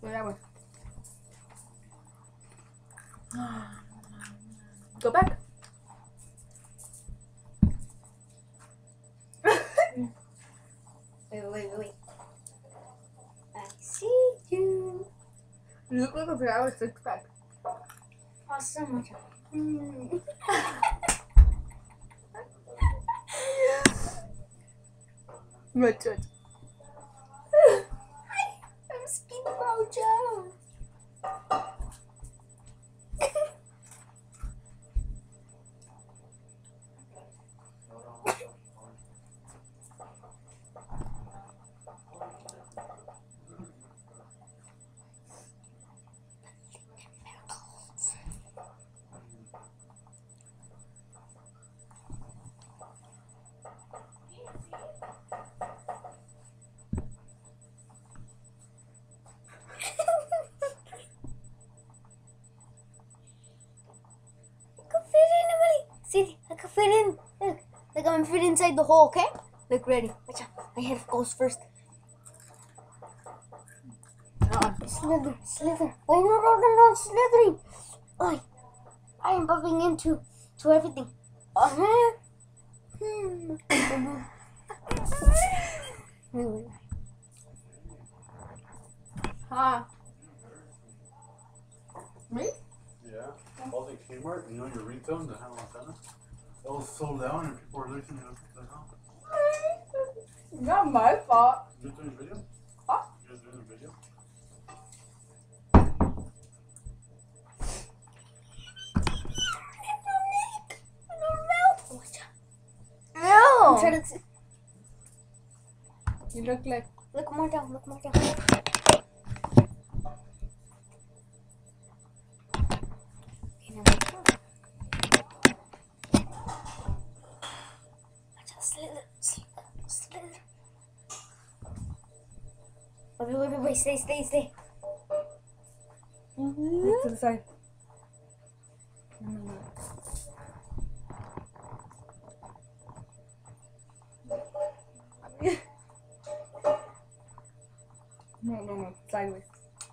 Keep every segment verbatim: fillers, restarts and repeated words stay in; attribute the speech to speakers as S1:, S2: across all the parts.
S1: Whatever. Go back.
S2: Wait, wait, wait. I see you.
S1: You look like a three hour six pack.
S2: Awesome. Mm.
S1: Rich, rich.
S2: I'm Skin Mojo. See, I can fit in. Look, like I'm fit inside the hole, okay? Look, ready. Watch out. My head goes first.
S1: Uh-uh.
S2: Slither, slither. Wait, no, no, no, no, slithering. Oh, I am bumping into to everything. Uh-huh. Hmm. Really?
S1: Huh? Me?
S3: Yeah. All the Kmart, you know your ringtone, the Hannah Montana? It was so loud and people were listening to it. What the hell?
S1: Not my fault.
S3: You guys doing a video?
S1: Huh?
S3: You guys doing a video?
S2: I'm trying to see.
S1: You look like.
S2: Look more down, look more down. Okay, now look down. Watch out, slither, slither, slither. Wait, wait, wait, wait, stay, stay, stay. Mm-hmm.
S1: Look to the side. Mm. No, no, no. Sideways.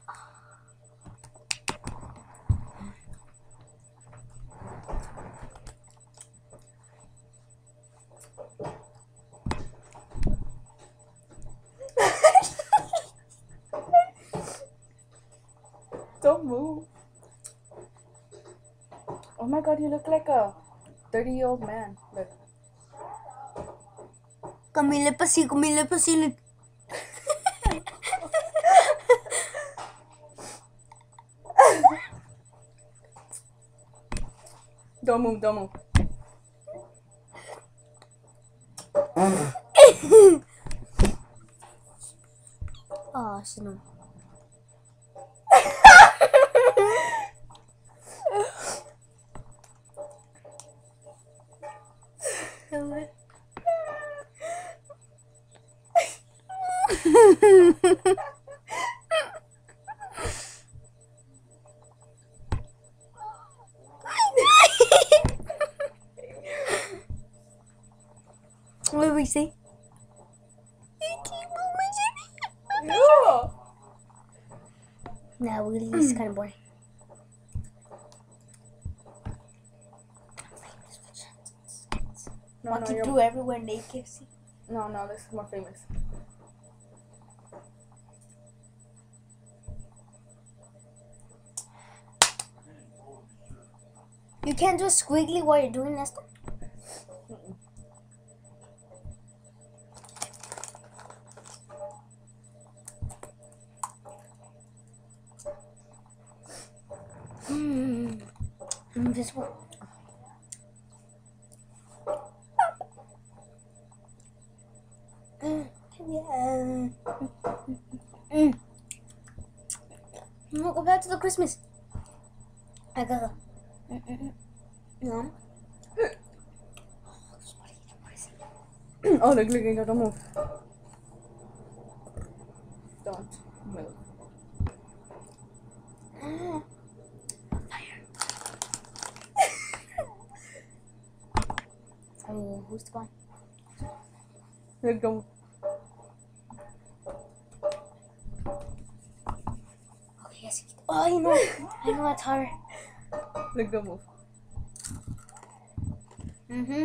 S1: Don't move. Oh my god, you look like a thirty year old man. Look.
S2: Camila Pasi, Camila Pasi, look.
S1: Don't move, don't move.
S2: Oh, Shannon. What did we say?
S1: No.
S2: Nah, Willie is kind of boring.
S1: No,
S2: Walk
S1: no,
S2: you
S1: you're,
S2: through everywhere naked. See?
S1: no, no, this is more famous.
S2: You can't do a squiggly while you're doing this. Hmm. Invisible. Mm. Yeah. Mm. No, go back to the Christmas. I gotta. Mm -mm -mm. No.
S1: Oh, look, look, look, don't move. Don't move.
S2: Ah. Fire. Oh, who's the bomb?
S1: Look, don't.
S2: Yes. Oh, you know. I know that's hard.
S1: Look, don't move.
S2: Mm-hmm.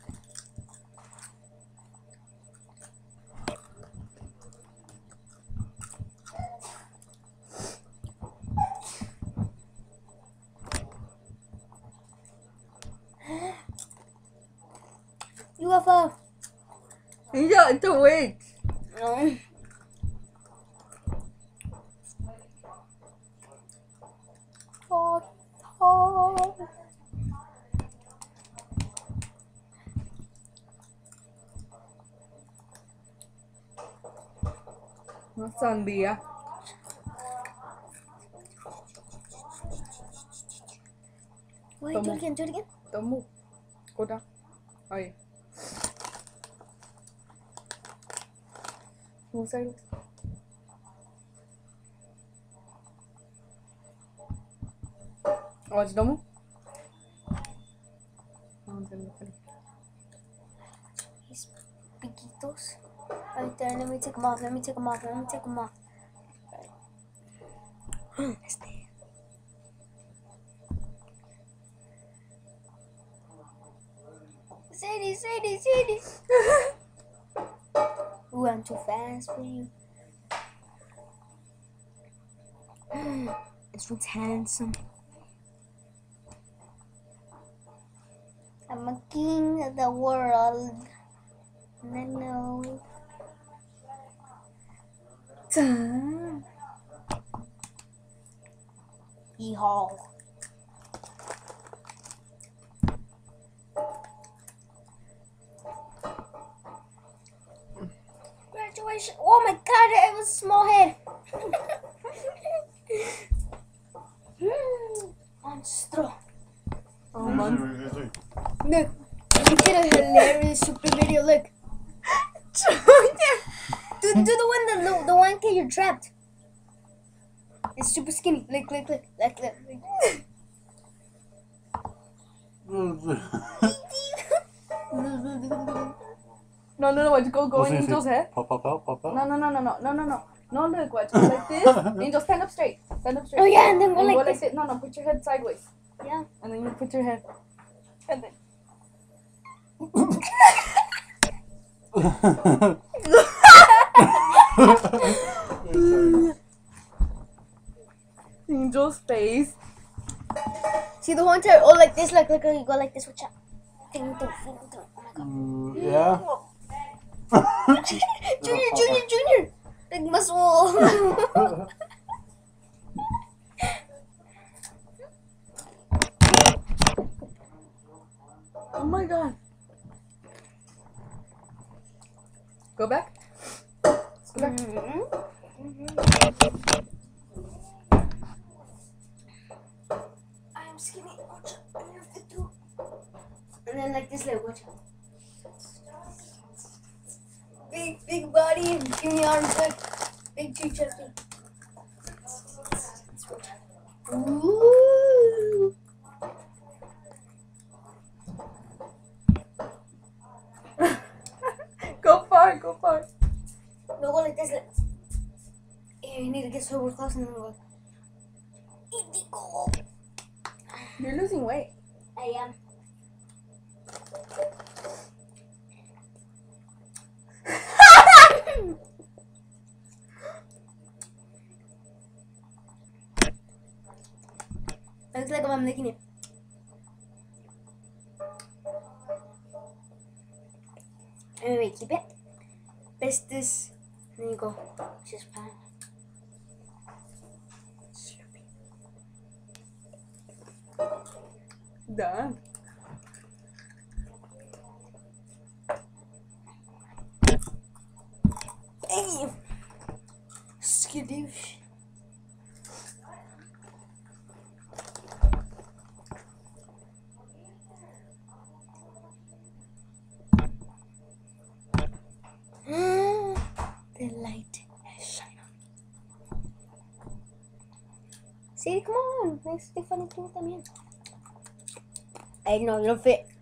S2: U F O.
S1: Yeah, don't wait.
S2: No.
S1: Oh, oh. No sandía.
S2: Wait, do
S1: Tomo.
S2: it again, do it again.
S1: Don't move. Go down. Oh, yeah. Move sideways. Watch, don't move. No, it's gonna be funny.
S2: These piquitos. Right there, let me take them off, let me take them off, let me take them off. Este. Sadie, Sadie, Sadie. Ooh, I'm too fast for you. This one's handsome. I'm a king of the world. And I know.
S1: Time.
S2: Yeehaw. Graduation. Oh my god, I have a small head. Monstro.
S1: Oh, man.
S2: Look, we did a hilarious super video. Look. do, do the one that the, the one that you're trapped. It's super skinny. Look, look, look, look, look.
S1: No, no, no, watch. Go, go
S3: What's
S1: in
S3: this?
S1: Angel's head.
S3: Pop, pop out, pop out.
S1: No, no, no, no, no, no, no, no. No, look, watch. Go like this. Angel, stand up straight. Stand up straight.
S2: Oh yeah, and then go
S1: And
S2: like
S1: go
S2: this.
S1: like this. No, no, put your head sideways.
S2: Yeah.
S1: And then you put your head. And then. Angel's face.
S2: See the one time, oh like this, like like you go like this, watch out. Ding, ding, ding, ding. Oh my god.
S3: Mm, yeah.
S2: Junior, Junior, Junior. Big muscle.
S1: Oh my god. Go back. Let's go back.
S2: I am skinny. Watch out. I'm your fit too. And then like this, like watch out. Big, big body, skinny arms, like big tree chesty. Ooh.
S1: Go far, go far.
S2: No, go like this. Like, yeah, you need to get super close and then go. Itico.
S1: You're losing weight.
S2: I am. It looks like I'm licking it. Anyway, keep it. Press this. Then you go. Just fine.
S1: Done.
S2: Hey! Skadoosh. The light has shine on me. See, come on. Let's stay funny too también. Ay, no, no fit.